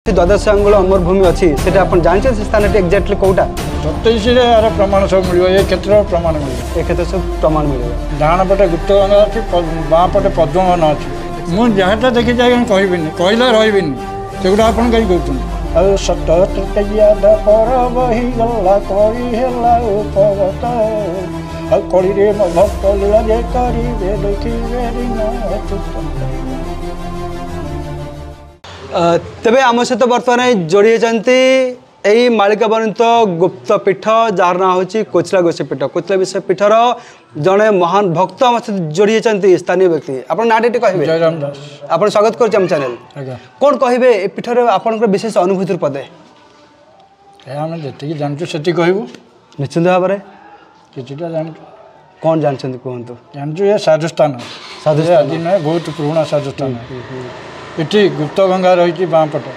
द्वादश अंगुल अमर भूमि अच्छी से आप जानते से स्थान एक्जाक्टली कौटा 27 यार प्रमाण सब मिल ये क्षेत्र प्रमाण मिले क्षेत्र सब प्रमाण मिले डाण पटे गुप्त गंगा अच्छी बाँ पटे पद्मवन अच्छी मुझे जहाँ देखी जाए कहबिनी कहला रही सेगुड़ा आप कहीं कहते सत तृतीया परब ही गला उपगत कड़ी रे भक्त लीला जे करिवे देखिवे तेबे आम सहित बर्तमान जोड़ी होती यही मालिका वर्णित गुप्त पीठ जार ना हूँ कोचला गोष्ठी पीठ कोचला विषय पीठर जड़े महान भक्त आम सहित जोड़ी होती स्थानीय व्यक्ति आप ना कहे जयराम दास आप स्वागत कर चैनल कौन कहे ये पीठर आप विशेष अनुभूति पदे आम जी जानचु से कहूँ निश्चिंत भाव में किटा जान कौन जानते कहतु जानचु ये साधुस्थान साधुस्थान नुहे बहुत पुराणा साधुस्थान ये गुप्त गंगा रही बाँ पटे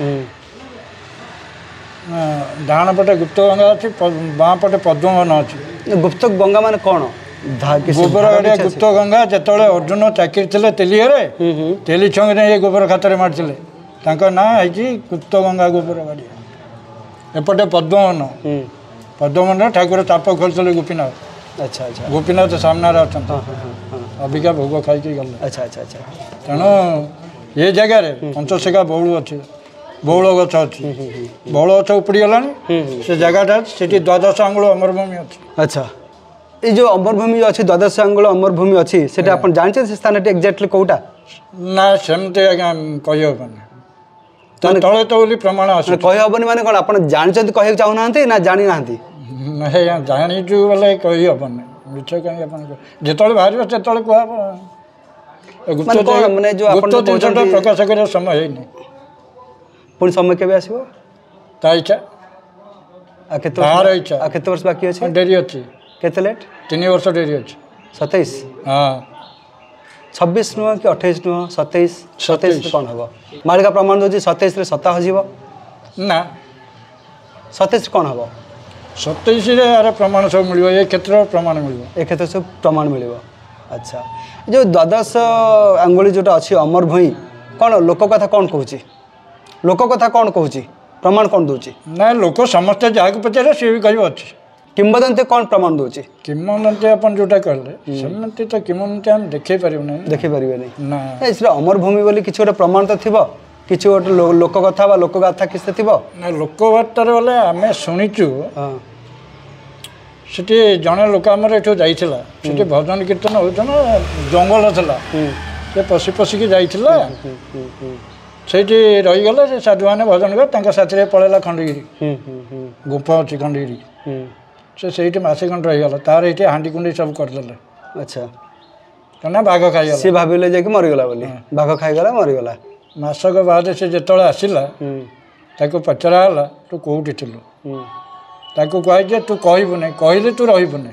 डाण पटे गुप्त गंगा अच्छी बाँ पटे पद्मवन अच्छी गुप्त गंगा मान कौन गोबर गाड़िया गुप्त गंगा जो अर्जुन चाकरी थे तेलिए तेली छंग ये गोबर खातर मारते ना है गुप्त गंगा गोबर गाड़िया एपटे पद्मवन पद्मवन ठाकुर चाप खोलते गोपीनाथ अच्छा अच्छा गोपीनाथ सामने अच्छा अबिका भोग खाई गले अच्छा अच्छा अच्छा तेणु ये जगार पंचशिखा बौल अच्छी बौल गच अच्छी बौल गच उपड़ी गला से जगह से द्वादश अंगुल अमर भूमि अच्छी अच्छा ये जो अमर भूमि अच्छी द्वादश अंगुल अमर भूमि अच्छी से आप जानते से स्थान एक्जाक्टली कौटा ना सेमती आज्ञा कहीहबनी तले तो बोली प्रमाण आस कहीहबनी माने कौन आप जानते कह चाहूना ना जानी ना जानीचु बोले कहीहबनी मिछ कहीं जो बाहर से कहब प्रकाश कर समय है पुणी समय केवे आसो ता इच्छा इच्छा केते वर्ष बाकी अच्छे डेरी अच्छी केते लेट 3 वर्ष डेरी अच्छी 27 हाँ 26 नुह कि 28 नुह 27 कौन हम मालिका प्रमाण दूसरी 27 सता हजिब ना 27 कौन हम 27 यार प्रमाण सब मिल ये क्षेत्र प्रमाण मिल ए क्षेत्र सब प्रमाण मिल अच्छा जो द्वादश अंगुली जोटा अच्छी अमर भूमि कौन लोक कथा कौन कहूँ लोक कथा कौन कहूँ प्रमाण कौन दूची ना लोक समस्ते जहाँ पचारे सी भी कह अच्छी किंवदंती कौन प्रमाण दूची किंवदंती आप जोटा कहले सेमती तो किंवदंती हम देखी पारे देखी पारे ना अमर भूमि बोली किसी गोटे प्रमाण तो थी किसी गोटे लोक कथा लोक गाथा किसी थी ना लोक बार्तार बोले आम शुणीचु सेठी जड़े लोक आमर ये जाइला सेठी भजन कीर्तन होता जंगल था से पशि पशिकी जाइला सेठी रहीगला से साधु मैंने भजन कर साथी पलैला खंडगिरी गुंफा अच्छी खंडगिरी से मसे खंड रहीगला तार ये हांडी कुंडी सब करदे अच्छा कहना बाघ खाई सी भाविले जाकि मरीगला बोली बाघ खाईगला मरीगला मसक बाद से जो आसला ताको पचराला तू कौटी थिलु ताको कहे तू कहबुने कहले तू रहीबुने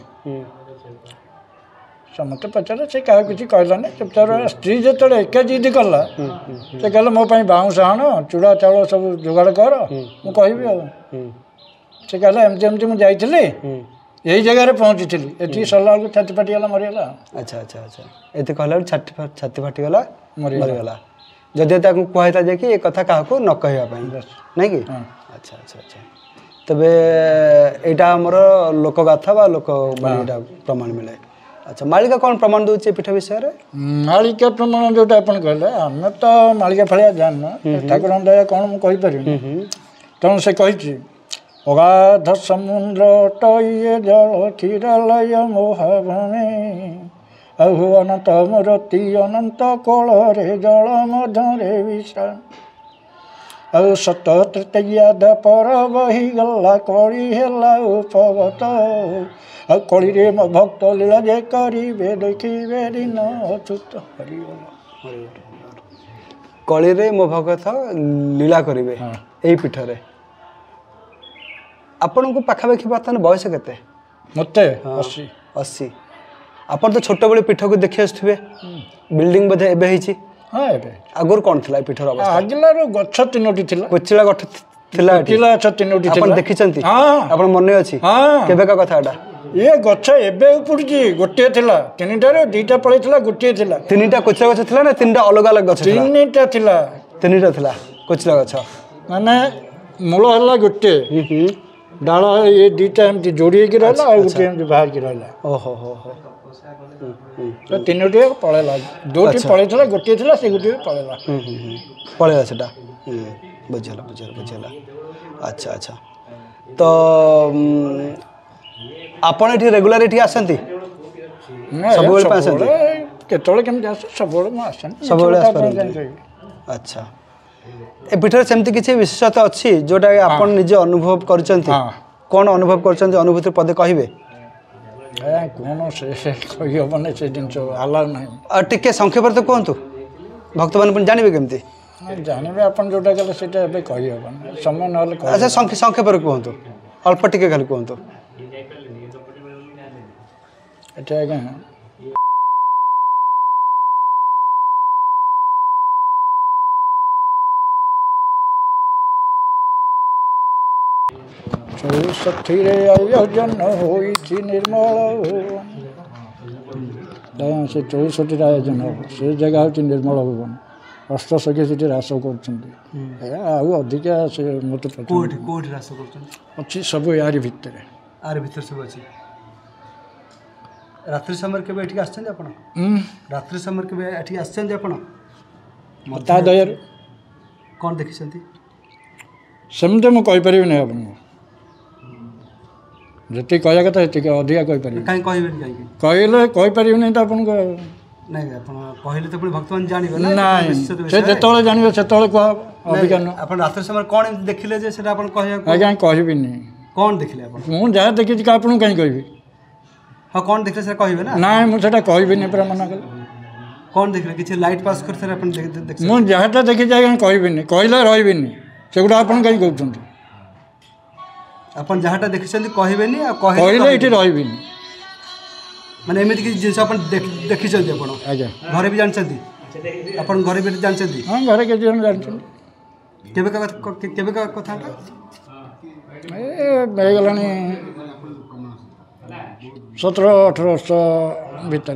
समस्त पचारे से क्या किसी कहलानी चुपचाप स्त्री जो एका जिद कला से कहला मो बाउंस आण चूड़ा चाउल सब जोगाड़ कर मुझे कहबी से कहला एमती एमती मुझे यही जगह पहुँची थी ये सरला बेलू छाती फाटीगला मरीगला अच्छा अच्छा अच्छा ये कहला छाती फाटीगला मरीगला जदि कहता जे कि ये कथा क्या न कहवाई नहीं कि अच्छा अच्छा अच्छा तबे यहाँ आमर लोकगाथा बा लोक प्रमाण मिले अच्छा मालिका कौन प्रमाण दूचे पीठ विषय मालिका प्रमाण जोटा आप कहले आम तो मालिका फाड़िया जान ठाकुर दया कौन मुझे तेणु से कही अगाध समुद्र टये जल क्षीरालय मोहभूमि आहु अनंत मूर्ति अनंत कलरे जल मधुरे विश्राम ଆଉ ସତ ତୃତୀୟା ପରବ ହେଇଗଲା କଳି ହେଲା ଉପଗତ ଆଉ କଳିରେ ମୋ ଭକ୍ତ ଲୀଳା ଯେ କରିବେ ଦେଖିବେ ଦିନ ଅଚ୍ୟୁତ ହରିଗଲା କଳିରେ ମୋ ଭଗତ ଲୀଳା କରିବେ ଏଇ ପୀଠରେ ଆପଣଙ୍କୁ ପାଖାପାଖି ବର୍ତ୍ତମାନ ବୟସ କେତେ ମୋତେ 80 ଆପଣ ତ ଛୋଟବେଳେ ପୀଠକୁ ଦେଖି ଆସୁଥିବେ ବିଲ୍ଡିଂ ବୋଧେ ଏବେ ହେଇଛି हाँ आगुर कौन थी पीठर अवस्था आगलार गछ 3टी थिला कोचिला गठ थिला कोचिला गछ 3टी थिला आपण देखिचंती हां आपण मने अछि हां केबे का कथाडा ये गछ एबे उपुडजी गोटे थिला तीनटा दुईटा पळै थिला गोटे थिला तीनटा कोचिला गछ थिला ना तीनटा अलग अलग गछ थिला तीनटा थिला कोचिला गछ माने मूल है गोटे डाल ये दुटा एमती जोड़ी रहा और गोटे एमती बाहर की रहा ओहो हो हो तो तीनोटी पड़ेगा दुटी पड़े गोटे थी से गोटे पड़ेगा पड़ेगा सेटा बुझेगा बुझेगा बुझेगा अच्छा अच्छा तो आपण एठी रेगुलर एठी आसंती सब बेले पे आसंती केतळे केमती आस सब बेले म आसन सब बेले आस अच्छा ए पिठर सेमती किछि विशेषता अछि जोटा आपण निजे अनुभव करचंती कोन अनुभव करचंती अनुभूति पदे कहिबे कौन से कही हबने से दिन आला नहीं टिके संक्षेप तो कहतु भक्त मैंने जानवे केमती जानवे अपन जोटा गले से कही हबन समय न अच्छा संक्षेप कहतु अल्प टिके खाली कहतु एटा आज्ञा सखीरे आयोजन होई निर्मल से 64 आयोजन हम से जगह हूँ निर्मल भवन अष्ट सखी से रास अधिका से मत अच्छी सब यार भितर सब अच्छी रात्रि समय के रात्रि समय के दया कौन देखी सेमती मुझे कहीपर नहीं आपको जी कह कथा ये अधिका कहले कहीपर तो आपको नहीं कहले तो भक्त मैंने जानवे ना से जो जानवे से कह अभिज्ञान रात्रि समय कौन देखिले जे सेटा आपन कहया आज्ञा कहबी नहीं कौन देखिले आपन मु जहाँ देखी आपन कहीं कहबी हाँ कौन देखले से कहबे ना ना मुझे कहबी नहीं पूरा मना कल कौन देखले किछि लाइट पास करथे आपन देख मु जहाँ देखी आज्ञा कहबी नहीं कहले रहबी नहीं सेगुड़ा आपन कहीं कहउछन अपन जहाँटा देखिछन कहबेनी आ कहले एठी रहबी नहीं माने एमिति कि जिंस अपन देखिछन अपन आज्ञा घरे भी जानछंती अपन घरे भी जानछंती हां घरे के जन जानछन केबे का कथाटा ए बेगलानी 17-18 वर्ष भीतर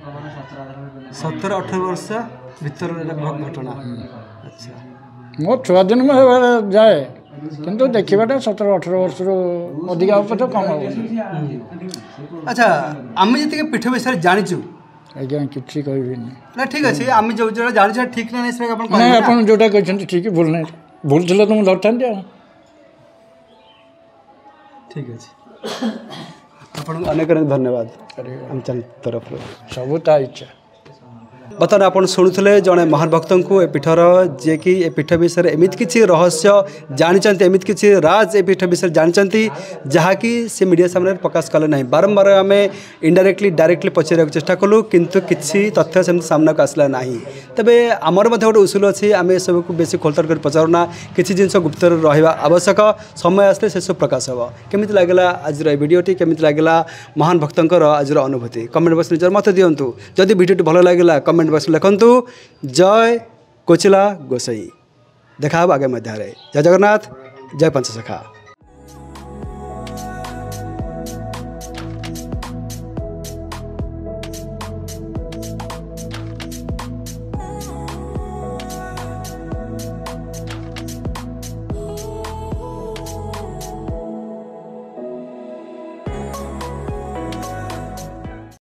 17-18 वर्ष भीतर घटना अच्छा मो छुआ दिन में जाए किंतु देखा 17-18 वर्ष अधिक तो कम हम अच्छा आम जी पीठ विषय जाचु आज्ञा किसी कहबी ना ठीक अच्छे आम जो जाने ठीक ना नहीं आप जोटा कहते ठीक भूल नहीं भूल थे तो मुझे धरता ठीक अच्छे आपको अनेक अनेक धन्यवाद आम चैनल तरफ सब इच्छा बर्तमान आप शुणुले जड़े महान भक्त को ए पीठर जी कि ए पीठ विषय एमती किसी रहस्य जानते एमती किसी राज ए पीठ विषय जानते जहाँकि से मीडिया सामने प्रकाश कले ना बारंबार आम इनडायरेक्टली डायरेक्टली पचार चेष्टा कलु किंतु किसी तथ्य सेमती सामना को आसला ना तेबे आमर गोटे उसूल अच्छी आम सब को बेसी खोलतार कर पचारूना किसी जिन गुप्त रहा आवश्यक समय आसले से सब प्रकाश हे केमी लगला आज भिडियोटी केमी लगला महान भक्तर आज अनुभूति कमेंट बॉक्स निजर मत दिंतु जदि भिडियोटी भल लगला कमेंट बॉक्स लिखंतु जय कोचिला गोसाई देखा आगे मध्य जय जगन्नाथ जय पंचसखा।